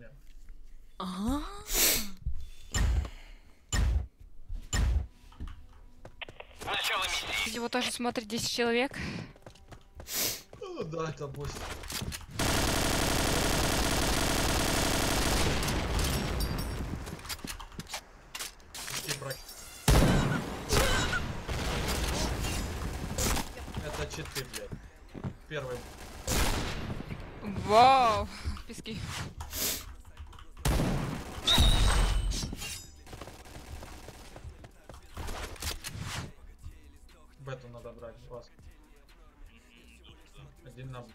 например. Ага. Начало миссии. Его тоже смотрит 10 человек. Ну да, это босс. Это читы, блядь. Первый. Вау. Пески. Бету надо брать, вас. Один на...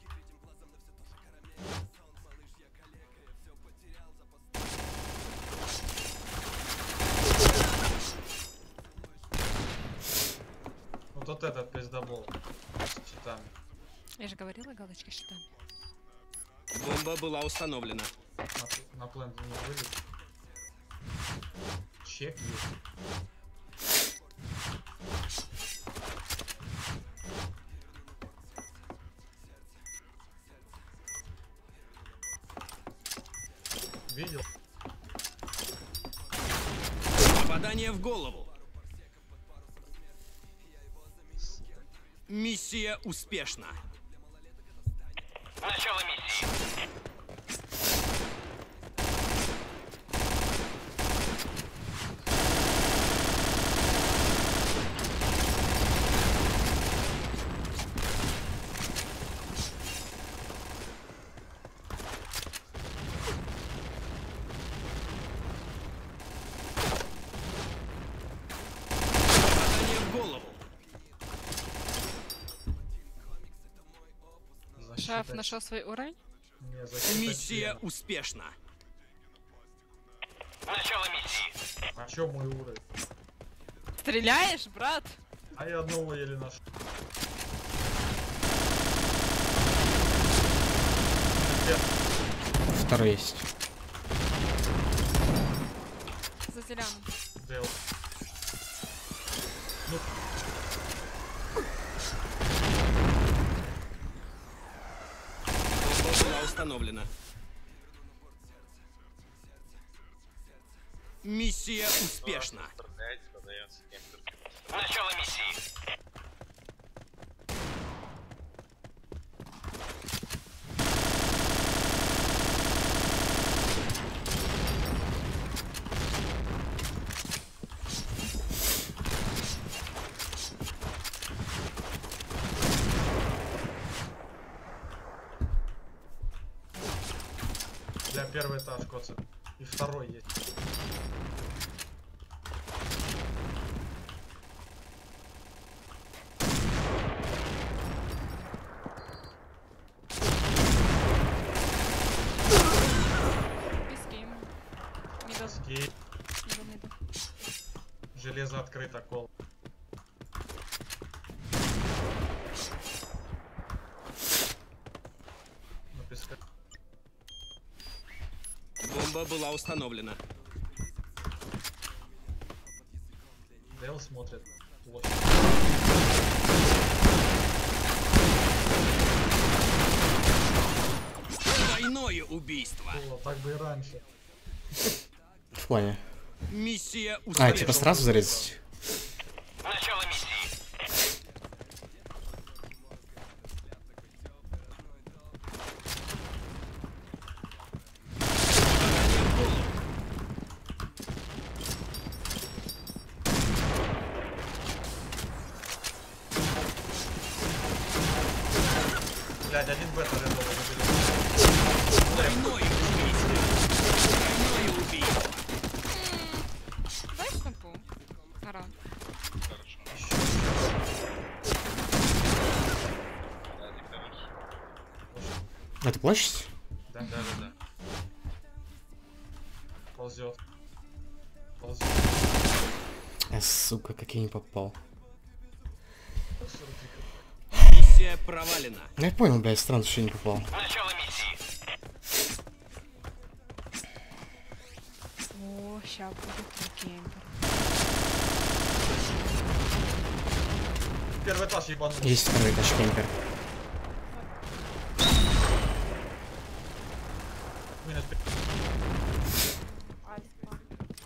Вот этот пиздобол с читами. Я же говорила, галочка щитами. Бомба была установлена. На план не вылез. Чек есть. Видел? Попадание в голову. Миссия успешна. Начало миссии. Попадание в голову. Шеф нашел свой уровень. Не, защита Миссия члена. успешна. Начало миссии. А чё мой уровень? Стреляешь, брат? А я одного еле нашел. Второй есть. За зеленым. Дел. Ну, Бомба была установлена. Миссия успешна. Начало миссии. для первый этаж коца. И второй есть. Пески. Мидл. Ски. Мидл. Железо открыто, кол. На песке. Бомба была установлена. Дэл смотрит. Площадь. Двойное убийство. О, так бы и раньше. В плане. Миссия А, успешна. типа сразу зарезать? Начало миссии. Блядь, один бета рядом. Двойное убийство. Двойное убийство. Дай снопу. Ара. Это площадь? Да. Ползет. Сука, как я не попал. Миссия провалена. Ну я понял, блядь, странно, что я не попал. Начало миссии. О, ща будет кемпер. Первый этаж ебанул. Есть второй этаж кемпер. Минус 5. Альфа.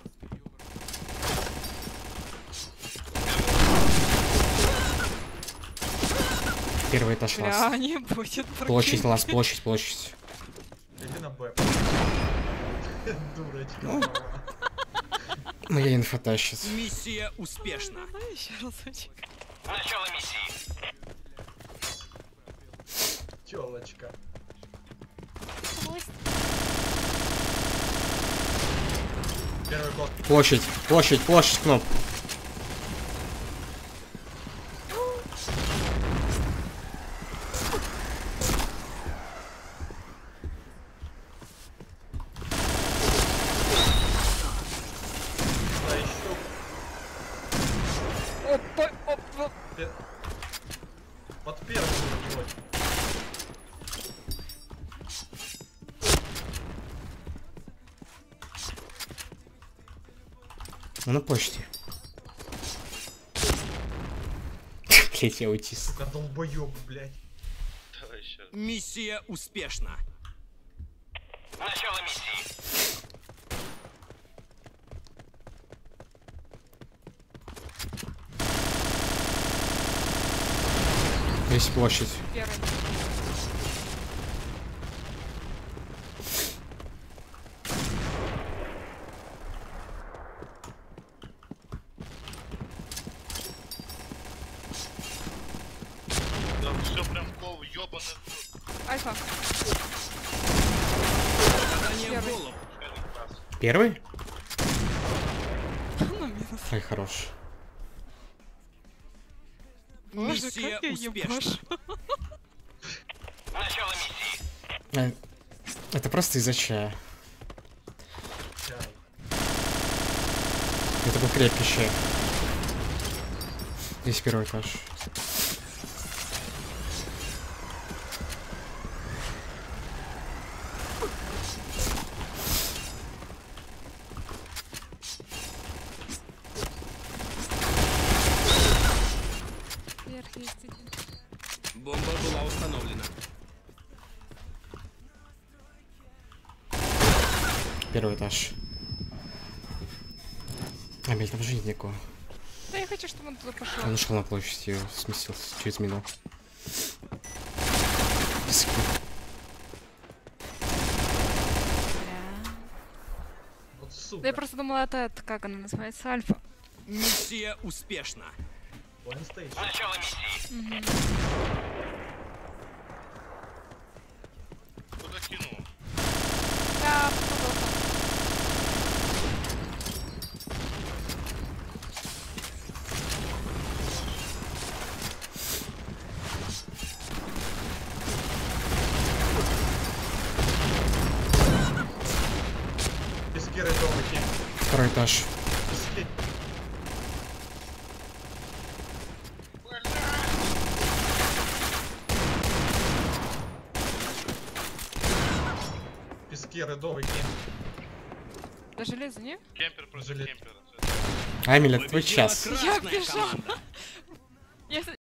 Первый этаж Бля, лаз. не будет. Площадь лаз, площадь. Иди на Б. Дурочка. Ну. Моя инфа тащит. Миссия успешна. Еще разочек. Начало миссии. Тёлочка. Первый год. Площадь, кноп. Да, еще. Опа, опа. Под первым вот. Ну, на почте. Блять, я аутист. Сука, долбоёб, блядь. Миссия успешна. Начало миссии. Есть площадь. Первый. Да все прям кол, ёбаный. Альфа. Попадание в Первый. голову. Первый? На минус. Ай, хорош. Боже, Миссия как я успешна. ебашу. Начало миссии. Это просто из-за чая. Чай. Это был крепкий чай. Здесь первый этаж. Вверх есть один. Бомба была установлена. Первый этаж. А, блядь, там же нет никого. Да я хочу, чтобы он туда пошел. Он ушел на площадь и сместился через мину. Писки. Бля. Вот Да сука. я просто думала, это как она называется, Альфа. Миссия успешна. Он стоит. Начало миссии. Куда кинул? Да, плохо. Пески рядовый кем. Второй этаж. Пески. Пески рядовый кем. Да железо, не? Кемпер против Желез. кемпера. Амель, это твой Победила час. красная Я бежала. команда.